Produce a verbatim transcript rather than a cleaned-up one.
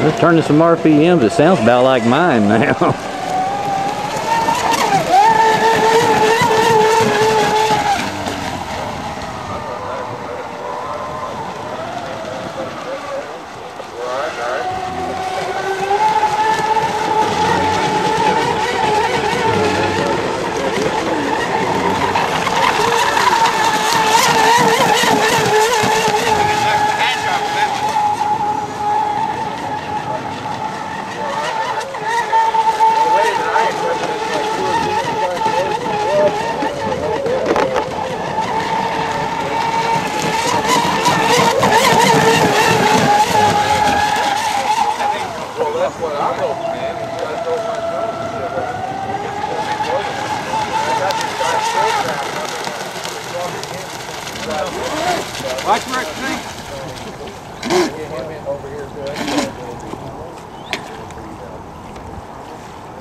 Let's turn to some R P Ms. It sounds about like mine now. Watch where it's